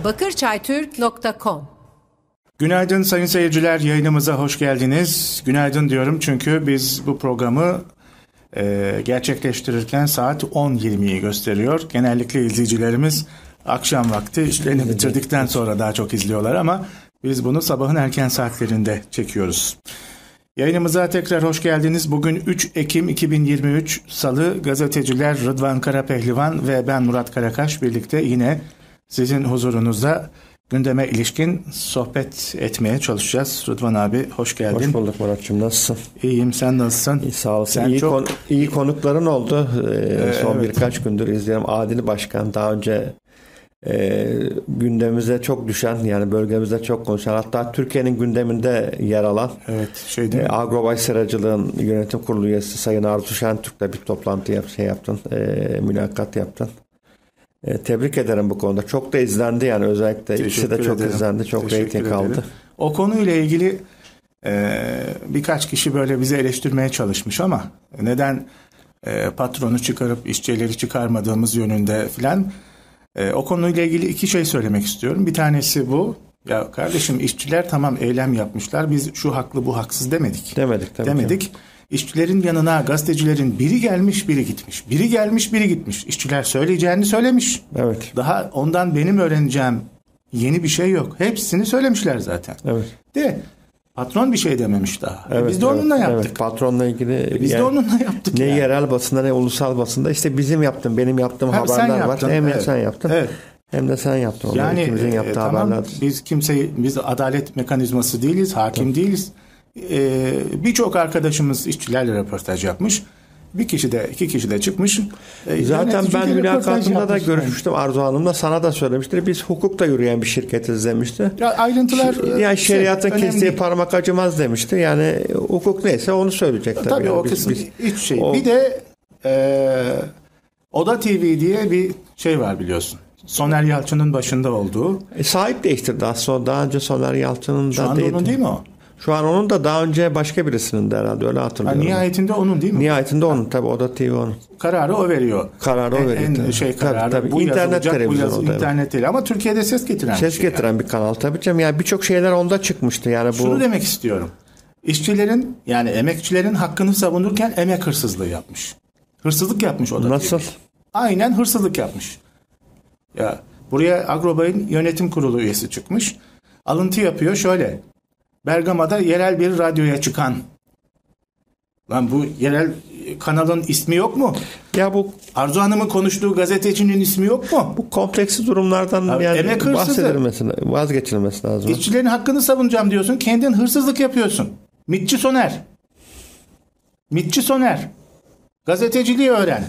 bakırçaytürk.com. Günaydın sayın seyirciler, yayınımıza hoş geldiniz. Günaydın diyorum çünkü biz bu programı gerçekleştirirken saat 10.20'yi gösteriyor. Genellikle izleyicilerimiz akşam vakti işlerini bitirdikten sonra daha çok izliyorlar ama biz bunu sabahın erken saatlerinde çekiyoruz. Yayınımıza tekrar hoş geldiniz. Bugün 3 Ekim 2023 Salı, gazeteciler Rıdvan Karapehlivan ve ben Murat Karakaş birlikte yine sizin huzurunuzda gündeme ilişkin sohbet etmeye çalışacağız. Rıdvan abi hoş geldin. Hoş bulduk Murat'cığım, nasılsın? İyiyim, sen nasılsın? İyi, sağ olasın. İyi konukların oldu. Son birkaç gündür izliyorum. Adil Başkan daha önce gündemimize çok düşen, yani bölgemizde çok konuşan, hatta Türkiye'nin gündeminde yer alan Agrobay Seracılığın yönetim kurulu üyesi Sayın Arzu Şentürk'le bir toplantı yaptın, mülakat yaptın. Tebrik ederim bu konuda. Çok da izlendi, yani özellikle ikisi de çok izlendi. Çok reyting aldı. O konuyla ilgili birkaç kişi böyle bizi eleştirmeye çalışmış ama neden patronu çıkarıp işçileri çıkarmadığımız yönünde filan. O konuyla ilgili iki şey söylemek istiyorum. Bir tanesi bu. Ya kardeşim, işçiler tamam eylem yapmışlar. Biz şu haklı bu haksız demedik. Demedik. İşçilerin yanına gazetecilerin biri gelmiş biri gitmiş. Biri gelmiş biri gitmiş. İşçiler söyleyeceğini söylemiş. Evet. Daha ondan benim öğreneceğim yeni bir şey yok. Hepsini söylemişler zaten. Evet. De patron bir şey dememiş daha. Biz de onunla yaptık. Evet, patronla ilgili biz de onunla yaptık. Ne yerel basında ne ulusal basında işte benim yaptığım haberler var. Hem de sen yaptın. Evet. Hem de sen yaptın. Yani ikimizin yaptığı haberler. Biz adalet mekanizması değiliz, hakim değiliz. Birçok arkadaşımız işçilerle röportaj yapmış. Bir kişi de iki kişi de çıkmış. Zaten ben mülakatımda da görüşmüştüm Arzu Hanım'la, sana da söylemiştir. Biz hukukta yürüyen bir şirketiz demişti. Ayrıntılar yani şeriatın kestiği parmak acımaz demişti. Yani hukuk neyse onu söyleyecek tabii. Tabii yani o kısım hiç şey. Bir de Oda TV diye bir şey var biliyorsun. Soner Yalçın'ın başında olduğu. Sahip değiştirdi aslında. Daha önce Soner Yalçın'ın da şu anda onun değil mi o? Şu an onun da daha önce başka birisinin de herhalde, öyle hatırlıyorum. Nihayetinde onun değil mi? Nihayetinde onun tabii, Oda TV onun. Kararı o veriyor. Kararı o veriyor. Kararı. Tabii. Bu internet televizyonu. İnternet değil ama Türkiye'de ses getiren bir kanal tabii canım. Yani birçok şeyler onda çıkmıştı. Yani şunu demek istiyorum. İşçilerin, yani emekçilerin hakkını savunurken emek hırsızlığı yapmış. Hırsızlık yapmış Oda TV. Nasıl? Aynen hırsızlık yapmış. Ya buraya Agrobay'ın yönetim kurulu üyesi çıkmış. Alıntı yapıyor şöyle. Bergama'da yerel bir radyoya çıkan. Lan bu yerel kanalın ismi yok mu? Ya bu Arzu Hanım'ın konuştuğu gazetecinin ismi yok mu? Bu kompleksi durumlardan yani vazgeçilmesi lazım. İşçilerin hakkını savunacağım diyorsun. Kendin hırsızlık yapıyorsun. Mitçi Soner. Gazeteciliği öğren.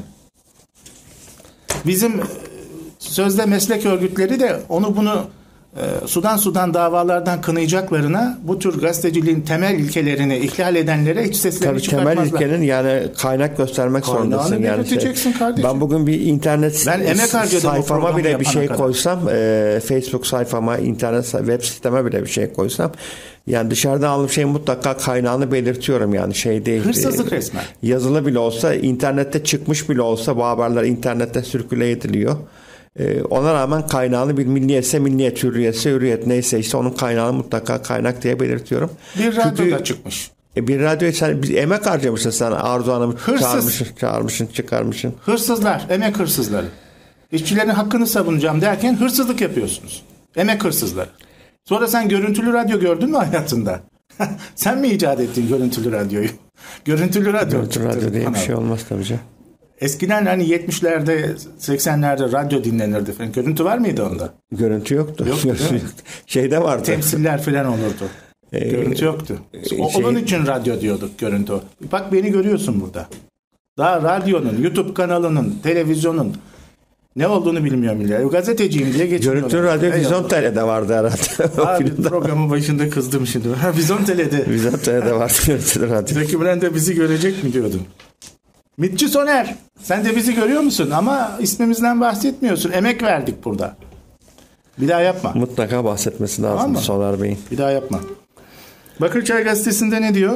Bizim sözde meslek örgütleri de onu bunu sudan davalardan kınayacaklarına bu tür gazeteciliğin temel ilkelerini ihlal edenlere hiç seslerini çıkartmazlar. Temel ilkenin yani kaynak göstermek zorundasın. Yani ben bugün bir internet sayfama bile bir şey koysam, Facebook sayfama, internet web siteme bile bir şey koysam, yani dışarıdan aldığım şeyin mutlaka kaynağını belirtiyorum, yani şey değil. Hırsızlık resmen. Yazılı bile olsa, internette çıkmış bile olsa bu haberler internette sirküle ediliyor. Ona rağmen kaynağını bir milliyetse milliyet, hürriyet neyse işte onun kaynağını mutlaka kaynak diye belirtiyorum. Bir radyoda çıkmış. Bir radyo sen emek harcamışsın, sen Arzu Hanım'ı çağırmışsın, çıkarmışsın. Hırsızlar, emek hırsızları. İşçilerin hakkını savunacağım derken hırsızlık yapıyorsunuz. Emek hırsızları. Sonra sen görüntülü radyo gördün mü hayatında? Sen mi icat ettin görüntülü radyoyu? Görüntülü radyo diye bir şey olmaz tabii canım. Eskiden hani 70'lerde 80'lerde radyo dinlenirdi falan. Görüntü var mıydı onda? Görüntü yoktu. Şeyde vardı. Temsiller falan olurdu. Görüntü yoktu. Onun için radyo diyorduk, görüntü. Bak beni görüyorsun burada. Daha radyonun, YouTube kanalının, televizyonun ne olduğunu bilmiyorum bile. Gazeteciyim diye geçiyorum. Görüntülü radyo Vizontele'de vardı herhalde. Abi programın başında kızdım şimdi. Vizontele'de vardı görüntülü radyo. Zeki Müren de bizi görecek mi diyordum. Mitçi Soner, sen de bizi görüyor musun? Ama ismimizden bahsetmiyorsun. Emek verdik burada. Bir daha yapma. Mutlaka bahsetmesi lazım tamam Soner Bey'in. Bir daha yapma. Bakırçay Gazetesi'nde ne diyor?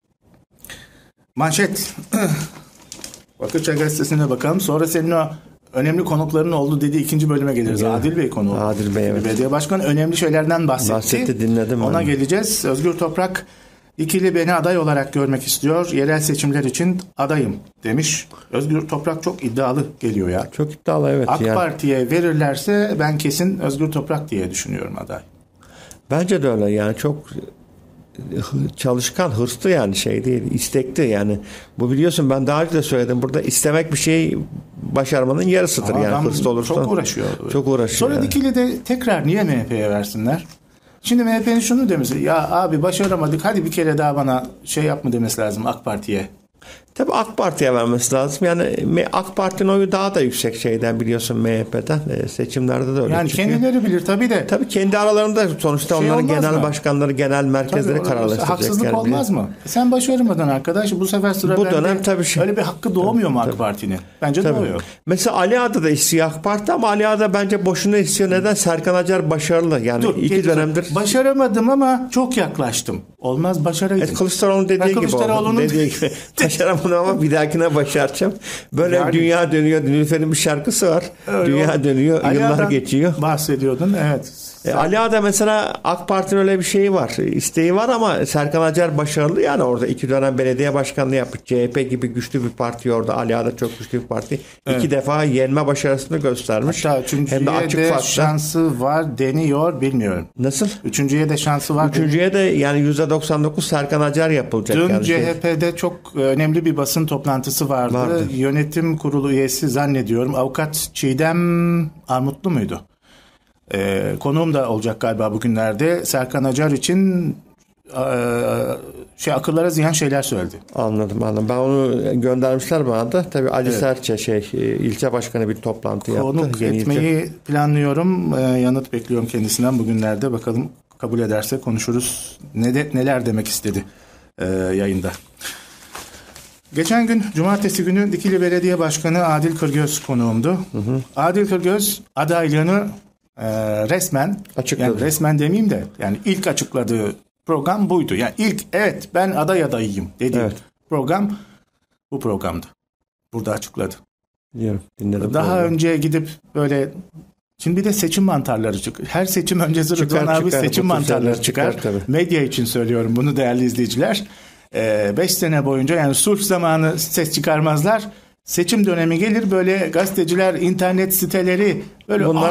Manşet. Bakırçay Gazetesi'ne bakalım. Sonra senin o önemli konukların olduğu dediği ikinci bölüme geliriz. Evet. Adil Bey konuğu. Adil Bey, evet. Belediye Başkanı önemli şeylerden bahsetti. Dinledim. Ona geleceğiz. Özgür Toprak İkili beni aday olarak görmek istiyor. Yerel seçimler için adayım demiş. Özgür Toprak çok iddialı geliyor ya. Çok iddialı, evet. AK Parti'ye verirlerse ben kesin Özgür Toprak diye düşünüyorum aday. Bence de öyle yani, çok çalışkan, hırslı yani, şey değil, istekli yani. Bu biliyorsun, ben daha önce de söyledim, burada istemek bir şeyi başarmanın yarısıdır. Ama yani hırslı olursa. Çok uğraşıyor. Çok uğraşıyor. Sonra yani. Dikili de tekrar niye MHP'ye versinler? Şimdi MHP'nin şunu demesi, ya abi başaramadık, hadi bir kere daha bana şey yapma demesi lazım AK Parti'ye. Tabii AK Parti'ye vermesi lazım. Yani AK Parti'nin oyu daha da yüksek şeyden, biliyorsun, MHP'den. Seçimlerde de öyle yani çıkıyor. Kendileri bilir tabii de. Tabii kendi aralarında sonuçta şey, onların genel başkanları, genel merkezleri kararlaştıracak. Haksızlık olmaz mı? Sen başaramadın arkadaş. Bu sefer sıra bu dönem tabii öyle bir hakkı doğmuyor mu AK Parti'nin? Bence doğuyor. Mesela Ali Ağa'da da istiyor AK Parti, ama Ali Ağa'da bence boşuna istiyor. Neden? Serkan Acar başarılı. Yani iki dönemdir. Başaramadım ama çok yaklaştım. Olmaz, başaraydım. Kılıçdaroğlu'nun dediği gibi. Başaramadım ama bir dahakine başaracağım. Böyle yani, dünya dönüyor. Nilüfer'in bir şarkısı var. Dünya dönüyor. Yıllar geçiyor. Bahsediyordun. Evet. Ali Ağa'da mesela AK Parti'nin öyle bir şeyi var. İsteği var ama Serkan Acar başarılı. Yani orada 2 dönem belediye başkanlığı yapmış. CHP gibi güçlü bir parti orada. Ali Ağa'da çok güçlü bir parti. Evet. 2 defa yenme başarısını göstermiş. Hatta üçüncüye de şansı var deniyor, bilmiyorum. Nasıl? Üçüncüye de şansı var. Üçüncüye de yani %99 Serkan Acar yapılacak. Dün yani CHP'de çok önemli bir basın toplantısı vardı. Yönetim kurulu üyesi zannediyorum Avukat Çiğdem Armutlu muydu? Konuğum da olacak galiba bugünlerde. Serkan Acar için akıllara ziyan şeyler söyledi. Anladım. Ben onu göndermişler bana da. Tabii Ali Serçe ilçe başkanı bir toplantı yaptı. Konuk etmeyi planlıyorum. Yanıt bekliyorum kendisinden bugünlerde. Bakalım kabul ederse konuşuruz. Neler demek istedi yayında. Geçen gün cumartesi günü Dikili Belediye Başkanı Adil Kırgöz konuğumdu. Hı. Adil Kırgöz adaylığını resmen açıkladı. Yani resmen demeyeyim de yani ilk açıkladığı program buydu. Yani ilk evet ben adayım dediğim program bu programdı. Burada açıkladı. Dinledim. Daha önce gidip böyle şimdi bir de seçim mantarları çıkıyor. Her seçim öncesi Rıdvan abi seçim mantarları çıkar. Medya için söylüyorum bunu değerli izleyiciler. 5 sene boyunca yani sulh zamanı ses çıkarmazlar. Seçim dönemi gelir böyle gazeteciler, internet siteleri böyle bunlar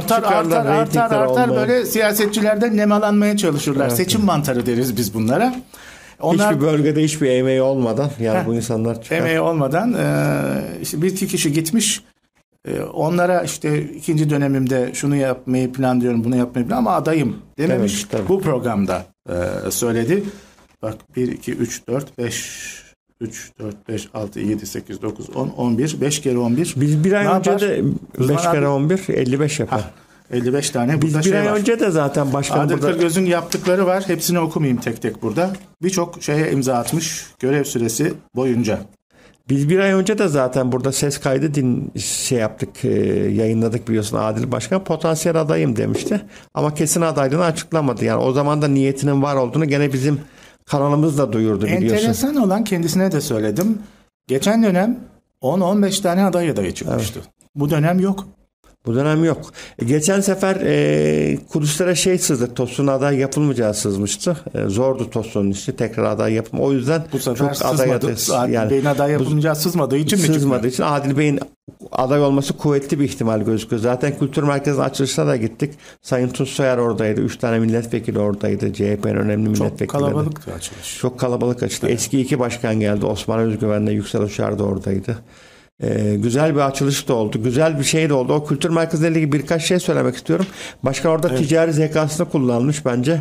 artar böyle siyasetçilerden nemalanmaya çalışırlar. Evet. Seçim mantarı deriz biz bunlara. Hiçbir bölgede hiçbir emeği olmadan yani bu insanlar çıkar. Emeği olmadan işte bir iki kişi gitmiş. Onlara işte ikinci dönemimde şunu yapmayı planlıyorum, bunu yapmayı planlıyorum ama adayım dememiş. Evet, bu programda söyledi. Bak 1, 2, 3, 4, 5... 3, 4, 5, 6, 7, 8, 9, 10, 11. 5 kere 11. Biz bir ay önce de 5 kere 11, 55 yapar. 55 tane burada biz bir ay önce de zaten başkan Adil Kırgöz'ün yaptıkları var. Hepsini okumayayım tek tek burada. Birçok şeye imza atmış görev süresi boyunca. Biz bir ay önce de zaten burada ses kaydı yaptık, yayınladık biliyorsun. Adil Başkan potansiyel adayım demişti. Ama kesin adaylığını açıklamadı. Yani o zaman da niyetinin var olduğunu gene bizim kanalımız da duyurdu biliyorsun. Enteresan olan kendisine de söyledim. Geçen dönem 10-15 tane adayı çıkmıştı. Evet. Bu dönem yok. Bu dönem yok. Geçen sefer Kudüs'lere sızdı. TOS'un aday yapılmayacağı sızmıştı. Zordu TOS'un işi. Tekrar aday yapım. O yüzden bu sefer çok Adil Bey'in aday yapılmayacağı sızmadığı için mi çıkmıyor? Sızmadığı için Adil Bey'in aday olması kuvvetli bir ihtimal gözüküyor. Zaten Kültür Merkezi'nin açılışına da gittik. Sayın Tunç Soyer oradaydı. 3 tane milletvekili oradaydı. CHP'nin önemli milletvekilleri. Çok kalabalıktı açılış. Çok kalabalık açıldı. Evet. Eski 2 başkan geldi. Osman Özgüven'le Yüksel Uçar da oradaydı. Güzel bir açılış da oldu. Güzel bir şey de oldu. O kültür merkeziyle ilgili birkaç şey söylemek istiyorum. Başkan orada ticari zekasını kullanmış bence.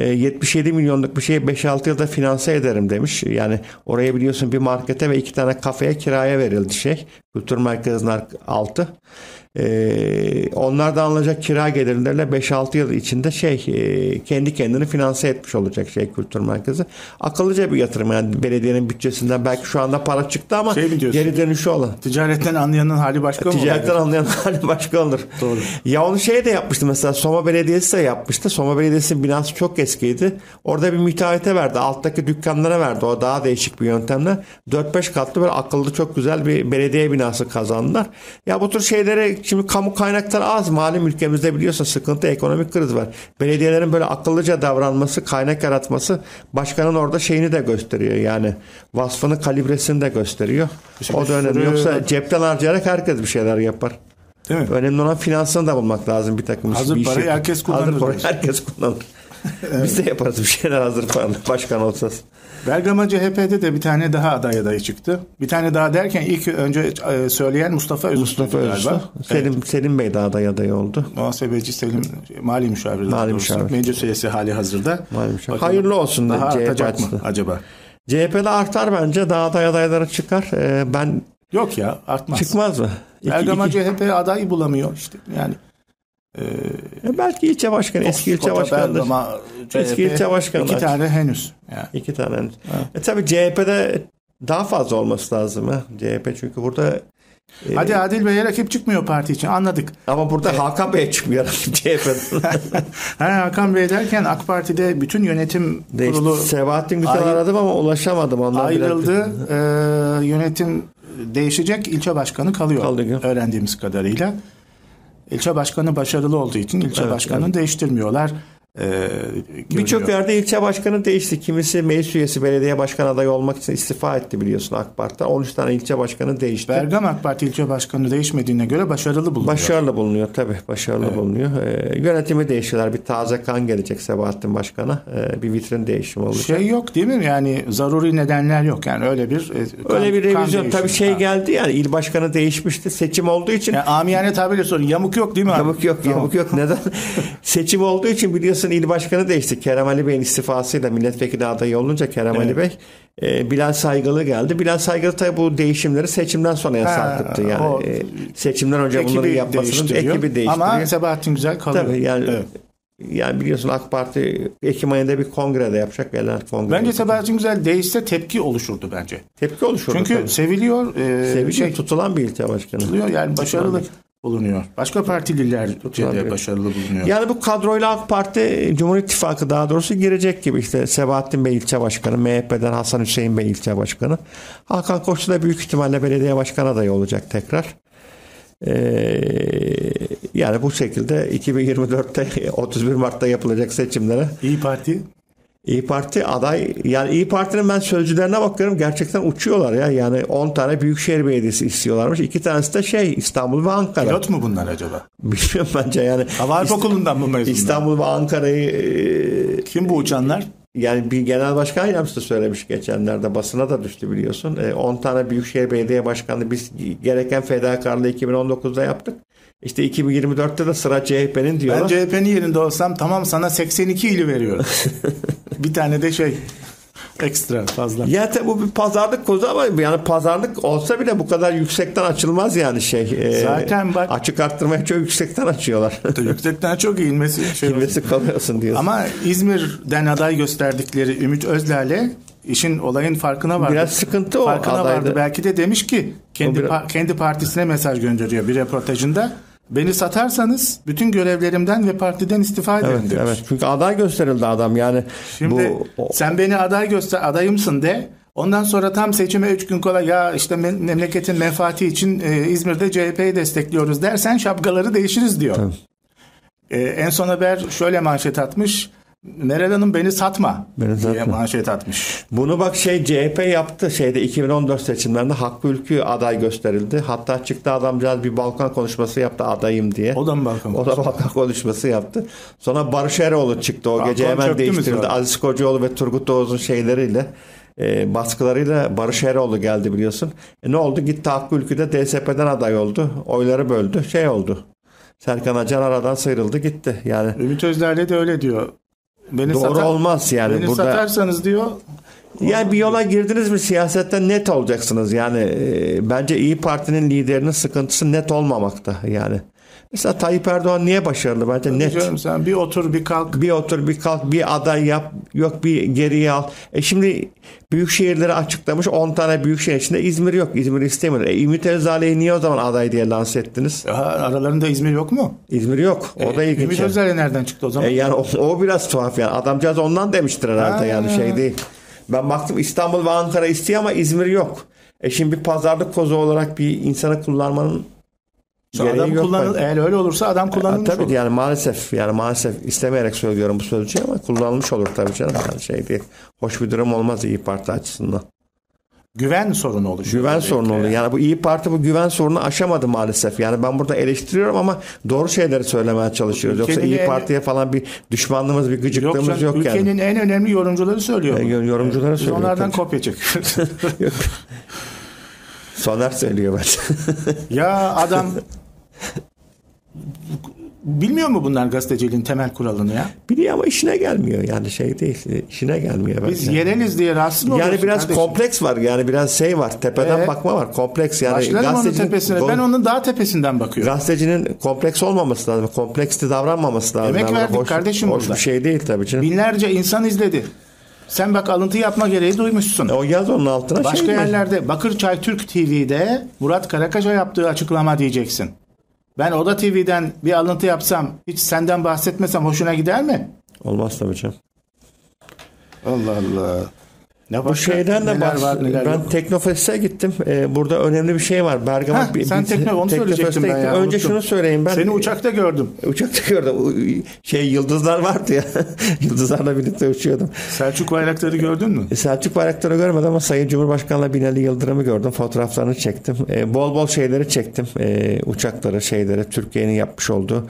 77 milyonluk bir şeyi 5-6 yılda finanse ederim demiş. Yani oraya biliyorsun bir markete ve 2 tane kafeye kiraya verildi Kültür merkezinin altı. Onlardan alınacak kira gelirleriyle 5-6 yıl içinde kendi kendini finanse etmiş olacak kültür merkezi. Akıllıca bir yatırım yani belediyenin bütçesinden belki şu anda para çıktı ama geri dönüşü olan. Ticaretten anlayanın hali başka mı? Ticaretten anlayanın hali başka olur. Doğru. Ya onu de yapmıştı mesela Soma Belediyesi de yapmıştı. Soma Belediyesi'nin binası çok eskiydi. Orada bir müteahhite verdi. Alttaki dükkanlara verdi. O daha değişik bir yöntemle. 4-5 katlı böyle akıllı çok güzel bir belediye binası binası kazandılar. Ya bu tür şeylere şimdi kamu kaynakları az. Malum ülkemizde biliyorsun sıkıntı, ekonomik kriz var. Belediyelerin böyle akıllıca davranması, kaynak yaratması başkanın orada şeyini de gösteriyor. Yani vasfını, kalibresini de gösteriyor. O da önemli. Yoksa cepten harcayarak herkes bir şeyler yapar. Değil mi? Önemli olan finansını da bulmak lazım bir takım. Hazır parayı herkes kullanır. Hazır parayı herkes kullanır. Evet. Biz de yaparız bir şeyler hazır paralı. Başkan olsaz. Bergama CHP'de de bir tane daha aday adayı çıktı. Bir tane daha derken ilk önce söyleyen Mustafa Özüstü galiba. Selim Bey de adayı oldu. Muhasebeci Selim, mali müşavir. Meclis üyesi hali hazırda. Hayırlı olsun da. Daha artacak mı acaba? CHP'de artar bence. Daha adayları çıkar. Ben yok ya, artmaz. Çıkmaz mı? Bergama CHP adayı bulamıyor işte. Yani belki ilçe başkanı, eski ilçe başkanıdır. Eski ilçe başkanı. 2 tane henüz. Yani. 2 tane henüz. Tabii CHP'de daha fazla olması lazım. CHP çünkü burada hadi Adil Bey'e rakip çıkmıyor parti için, anladık. Ama burada Hakan Bey'e çıkmıyor rakip CHP'den. Hakan Bey derken AK Parti'de bütün yönetim kurulu Sebahattin Güzel aradım ama ulaşamadım. Ondan ayrıldı. Yönetim değişecek, ilçe başkanı kalıyor. Öğrendiğimiz kadarıyla. İlçe başkanı başarılı olduğu için ilçe başkanını değiştirmiyorlar. Birçok yerde ilçe başkanı değişti. Kimisi meclis üyesi, belediye başkan adayı olmak için istifa etti biliyorsun AK Parti'den. 13 tane ilçe başkanı değişti. Bergama AK Parti ilçe başkanı değişmediğine göre başarılı bulunuyor. Başarılı bulunuyor tabii. Başarılı bulunuyor. Yönetimi değiştiler. Bir taze kan gelecek Sebahattin Başkan'a. Bir vitrin değişimi olacak. Şey yok değil mi? Yani zaruri nedenler yok. Yani öyle bir revizyon tabii geldi yani il başkanı değişmişti. Seçim olduğu için. Yani amiyane tabirle sorun. Yamuk yok değil mi? Yamuk yok. Neden? Seçim olduğu için biliyorsun il başkanı değişti. Kerem Ali Bey'in istifasıyla milletvekili adayı olunca Kerem Ali Bey Bilal Saygılı geldi. Bilal Saygılı tabii bu değişimleri seçimden sonra sarkıttı. Yani seçimden önce bunları yapmasının ekibi değiştiriyor. Ama Sebahattin Güzel kalıyor. Tabii yani biliyorsun AK Parti Ekim ayında bir kongrede yapacak. Bence Sebahattin Güzel değişse tepki oluşurdu bence. Tepki oluşurdu. Çünkü tabii. Seviliyor. Tutulan bir ilçe başkanı. Tutuluyor yani başarılı bulunuyor. Başka partililer de başarılı bulunuyor. Yani bu kadroyla AK Parti, Cumhur İttifakı daha doğrusu girecek gibi. İşte Sebahattin Bey ilçe başkanı, MHP'den Hasan Hüseyin Bey ilçe başkanı. Hakan Koçlu da büyük ihtimalle belediye başkanı adayı olacak tekrar. Yani bu şekilde 2024'te 31 Mart'ta yapılacak seçimlere. İyi Parti aday, yani İyi Parti'nin ben sözcülerine bakıyorum, gerçekten uçuyorlar ya. Yani 10 tane büyükşehir belediyesi istiyorlarmış. 2 tanesi de İstanbul ve Ankara. Pilot mu bunlar acaba? Bilmiyorum bence yani. Hava Okulu'ndan mı mezunlar? İstanbul ve Ankara'yı kim bu uçanlar? Yani bir genel başkan yardımcısı söylemiş geçenlerde, basına da düştü biliyorsun. 10 tane büyükşehir belediye başkanlığı biz gereken fedakarlığı 2019'da yaptık. İşte 2024'te de sıra CHP'nin diyorlar. Ben CHP'nin yerinde olsam tamam sana 82 ili veriyorum. Bir tane de ekstra fazla. Ya tabi bu bir pazarlık kozu ama yani pazarlık olsa bile bu kadar yüksekten açılmaz yani Zaten bak. Açık arttırmaya çok yüksekten açıyorlar. Yüksekten çok inmesi kalıyorsun diyorsun. Ama İzmir'den aday gösterdikleri Ümit Özler'le işin olayın farkına vardı. Biraz sıkıntı o. Farkına vardı. Belki de demiş ki kendi partisine mesaj gönderiyor bir röportajında. Beni satarsanız bütün görevlerimden ve partiden istifa ederim demiş. Evet. Çünkü aday gösterildi adam yani. Şimdi sen beni adayımsın de. Ondan sonra tam seçime 3 gün kala ya işte memleketin menfaati için İzmir'de CHP'yi destekliyoruz dersen şapkaları değişiriz diyor. En son haber şöyle manşet atmış. Meral Hanım beni satma diye manşet atmış. Bunu bak CHP yaptı 2014 seçimlerinde Hakkı Ülkü aday gösterildi. Hatta çıktı adamcağız bir balkon konuşması yaptı adayım diye. O da balkon konuşması yaptı. Sonra Barış Eroğlu çıktı o gece hemen değiştirildi. Aziz Kocaoğlu ve Turgut Oğuz'un şeyleriyle baskılarıyla Barış Eroğlu geldi biliyorsun. Ne oldu? Gitti Hakkı Ülkü de DSP'den aday oldu. Oyları böldü. oldu. Serkan Acar aradan sıyrıldı gitti. Yani Ümit Özler'le de öyle diyor. Doğru olmaz yani. Beni burada satarsanız diyor. Yani bir yola girdiniz mi siyasetten net olacaksınız. Yani bence İyi Parti'nin liderinin sıkıntısı net olmamakta yani. Mesela Tayyip Erdoğan niye başarılı? Bence net. Canım, sen bir otur bir kalk. Bir aday yap. Yok bir geriye al. Şimdi büyük şehirleri açıklamış. 10 tane büyük şehir içinde İzmir yok. İzmir istemiyor. Ümit Özdağ'ı niye o zaman aday diye lanse ettiniz? Aralarında İzmir yok mu? İzmir yok. O da ilginç. Ümit Özdağ nereden çıktı o zaman? Yani o biraz tuhaf yani. Adamcağız ondan demiştir herhalde yani değil. Ben baktım İstanbul ve Ankara istiyor ama İzmir yok. Şimdi bir pazarlık kozu olarak bir insanı kullanmanın adam eğer öyle olursa adam kullanılmış tabii olur. Yani maalesef istemeyerek söylüyorum bu sözcüğü ama kullanılmış olur tabii canım. Yani şey değil. Hoş bir durum olmaz İyi Parti açısından. Güven sorunu oluşuyor. Güven sorunu oluyor. Yani bu İyi Parti bu güven sorununu aşamadı maalesef. Yani ben burada eleştiriyorum ama doğru şeyleri söylemeye çalışıyoruz. Yoksa İyi Parti'ye falan bir düşmanlığımız, bir gıcıklığımız yok yani. Ülkenin en önemli yorumcuları söylüyor. Yorumcuları söylüyor. Onlardan kopya çekiyoruz. Soner söylüyor bence. Ya adam bilmiyor mu bunlar gazeteciliğin temel kuralını ya? Biliyor ama işine gelmiyor. Yani şey değil. İşine gelmiyor. Biz yereliz diye rahatsız mı oluyorsun? Yani biraz kardeşim? Kompleks var. Yani biraz şey var. Tepeden bakma var. Kompleks yani. Başlarım onun tepesine. Ben onun daha tepesinden bakıyorum. Gazetecinin kompleks olmaması lazım. Kompleksli davranmaması lazım. Emek verdik kardeşim hoş burada. Bir şey değil tabii canım. Binlerce insan izledi. Sen bak alıntı yapma gereği duymuşsun. O yaz onun altına. Başka yerlerde Bakırçay Türk TV'de Murat Karakaş'a yaptığı açıklama diyeceksin. Ben Oda TV'den bir alıntı yapsam, hiç senden bahsetmesem hoşuna gider mi? Olmaz tabii canım. Allah Allah. Bu şeyden de ben Teknofest'e gittim. Burada önemli bir şey var. Bergama onu söyleyecektim ben ya. Önce şunu söyleyeyim ben. Seni uçakta gördüm. Uçakta gördüm. Yıldızlar vardı ya. Yıldızlarla birlikte uçuyordum. Selçuk bayrakları gördün mü? Selçuk bayrakları görmedim ama Sayın Cumhurbaşkanı'la Binali Yıldırım'ı gördüm. Fotoğraflarını çektim. Bol bol şeyleri çektim. Uçakları, Türkiye'nin yapmış olduğu.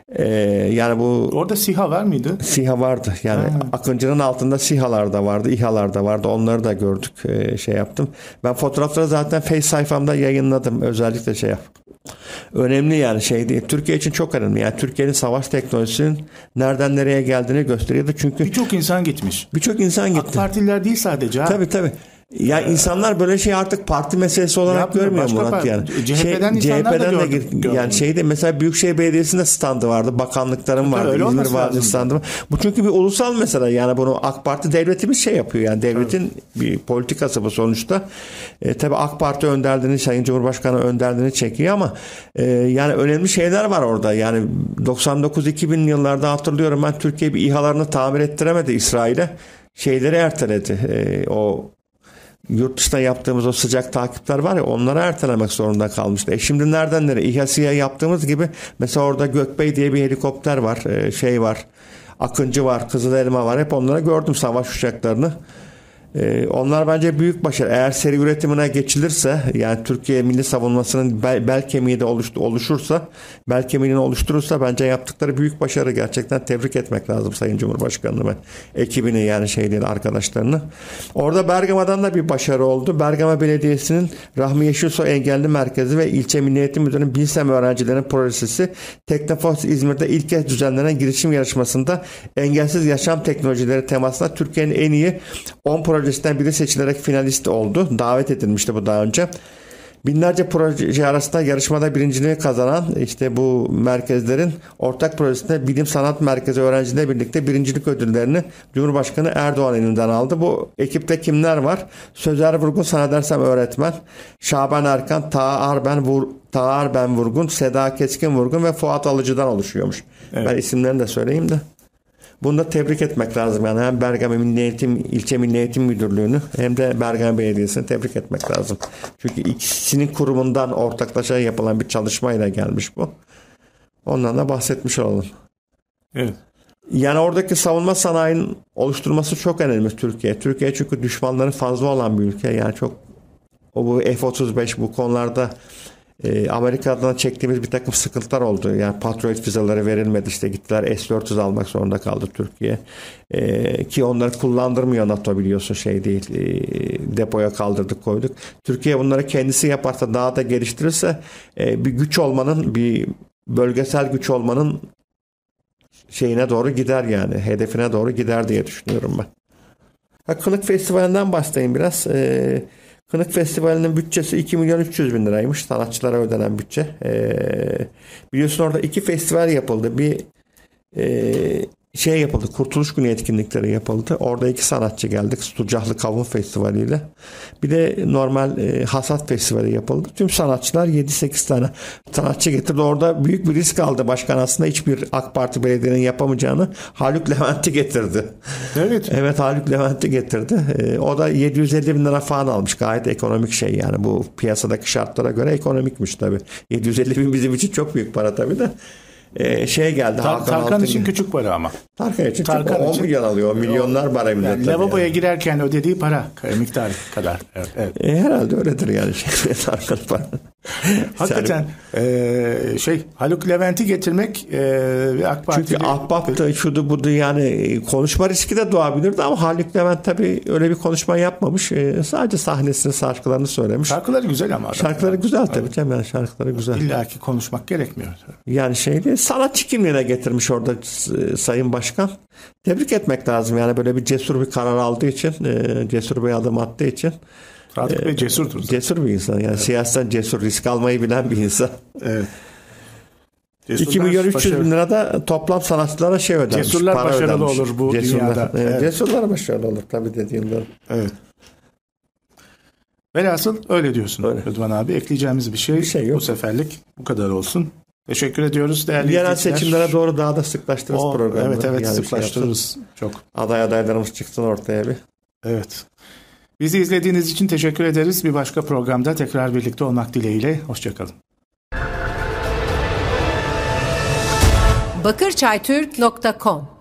Yani bu orada SİHA var mıydı? SİHA vardı. Yani Akıncı'nın altında SİHA'lar da vardı, İHA'lar da vardı. Onları da gördük. Şey yaptım. Ben fotoğrafları zaten Face sayfamda yayınladım. Özellikle şey yap. Önemli yani şey değil. Türkiye için çok önemli. Yani Türkiye'nin savaş teknolojisinin nereden nereye geldiğini gösteriyordu. Çünkü birçok insan gitmiş. AK Partililer değil sadece. Tabii. Ya insanlar böyle şey artık parti meselesi olarak görmüyor Murat yani. CHP'den de yani şeyde mesela Büyükşehir Belediyesi'nde standı vardı, bakanlıkların vardı, İzmir Valisi standı var. Bu çünkü bir ulusal mesele yani bunu AK Parti devletimiz şey yapıyor yani devletin bir politikası bu sonuçta. Tabii AK Parti önderliğini, Sayın Cumhurbaşkanı önderliğini çekiyor ama yani önemli şeyler var orada. Yani 99-2000 yıllarda hatırlıyorum ben Türkiye bir İHA'larını tamir ettiremedi İsrail'e. Şeyleri erteledi. O yurt dışında yaptığımız o sıcak takipler var ya onları ertelemek zorunda kalmıştı. Şimdi nereden nereye? İHA'ya yaptığımız gibi mesela orada Gökbey diye bir helikopter var. Var. Akıncı var. Kızılelma var. Hep onları gördüm savaş uçaklarını. Onlar bence büyük başarı. Eğer seri üretimine geçilirse yani Türkiye milli savunmasının bel kemiği de oluşursa bel kemiğini oluşturursa bence yaptıkları büyük başarı. Gerçekten tebrik etmek lazım Sayın Cumhurbaşkanı'nı ve ekibini yani arkadaşlarını. Orada Bergama'dan da bir başarı oldu. Bergama Belediyesi'nin Rahmi Yeşilsoy Engelli Merkezi ve İlçe Milli Eğitim Müdürlüğü'nün Bilsem öğrencilerinin projesi Teknofest İzmir'de ilk kez düzenlenen girişim yarışmasında engelsiz yaşam teknolojileri temasında Türkiye'nin en iyi 10 projesinden biri seçilerek finalist oldu. Davet edilmişti bu daha önce. Binlerce proje arasında yarışmada birinciliği kazanan bu merkezlerin ortak projesinde Bilim Sanat Merkezi öğrencilerle birlikte birincilik ödüllerini Cumhurbaşkanı Erdoğan elinden aldı. Bu ekipte kimler var? Sözer Vurgun zannedersem öğretmen, Şaban Erkan, Taha Ben Vurgun, Seda Keskin Vurgun ve Fuat Alıcı'dan oluşuyormuş. Evet. Ben isimlerini de söyleyeyim de. Bunu da tebrik etmek lazım. Yani hem Bergama İlçe Milli Eğitim Müdürlüğü'nü hem de Bergama Belediyesi'ni tebrik etmek lazım. Çünkü ikisinin kurumundan ortaklaşa yapılan bir çalışmayla gelmiş bu. Ondan da bahsetmiş olalım. Evet. Yani oradaki savunma sanayinin oluşturması çok önemli Türkiye. Türkiye çünkü düşmanların fazla olan bir ülke. Yani çok bu F-35 bu konularda Amerika'dan çektiğimiz bir takım sıkıntılar oldu. Yani Patriot vizeleri verilmedi. Gittiler S-400 almak zorunda kaldı Türkiye. Ki onları kullandırmıyor NATO biliyorsun depoya kaldırdık koyduk. Türkiye bunları kendisi yaparsa daha da geliştirirse bir güç olmanın bir bölgesel güç olmanın şeyine doğru gider yani. Hedefine doğru gider diye düşünüyorum ben. Kınık Festivali'nden bahsedeyim biraz. Kınık Festivali'nin bütçesi 2.300.000 liraymış. Sanatçılara ödenen bütçe. Biliyorsun orada 2 festival yapıldı. Bir şey yapıldı. Kurtuluş Günü etkinlikleri yapıldı. Orada 2 sanatçı geldik. Stucahlı Kavun Festivali ile. Bir de normal Hasat Festivali yapıldı. Tüm sanatçılar 7-8 tane sanatçı getirdi. Orada büyük bir risk aldı başkan, aslında hiçbir AK Parti belediyenin yapamayacağını Haluk Levent'i getirdi. Evet. Evet, Haluk Levent'i getirdi. O da 750 bin lira falan almış. Gayet ekonomik şey yani. Bu piyasadaki şartlara göre ekonomikmiş tabii. 750 bin bizim için çok büyük para tabii de. Geldi. Tarkan için küçük para ama. Tarkan için 10 milyon alıyor. Milyonlar para millet. Yani lavaboya girerken ödediği para miktarı kadar. Evet. Herhalde öyledir yani. Tarkan para. Hakikaten Haluk Levent'i getirmek AK Parti. Çünkü Ahbap'ta şudu budu yani konuşma riski de doğabilirdi ama Haluk Levent tabii öyle bir konuşma yapmamış. Sadece sahnesini, şarkılarını söylemiş. Şarkıları güzel ama. Şarkıları güzel tabii canım, yani şarkıları güzel. İlla ki konuşmak gerekmiyor. Yani sanatçı kimliğine getirmiş orada Sayın Başkan. Tebrik etmek lazım yani, böyle bir cesur bir karar aldığı için, cesur bir adım attığı için. Sadık Bey cesurdur. Cesur bir insan yani, siyasetten cesur, risk almayı bilen bir insan. Evet. 2 milyon 300 bin lira da toplam sanatçılara ödenmiş. Cesurlar para başarılı ödenmiş. Olur bu dünyada. Evet. Cesurlar başarılı olur tabii dediğimde. Evet. Velhasıl öyle diyorsun öyle. Rıdvan abi. Ekleyeceğimiz bir şey yok. Bu seferlik bu kadar olsun. Teşekkür ediyoruz değerli yerel seçimlere doğru daha da sıklaştırırız programı. Evet yani sıklaştırırız. Çok. Adaylarımız çıksın ortaya bir. Evet. Bizi izlediğiniz için teşekkür ederiz. Bir başka programda tekrar birlikte olmak dileğiyle. Hoşçakalın. bakırçaytürk.com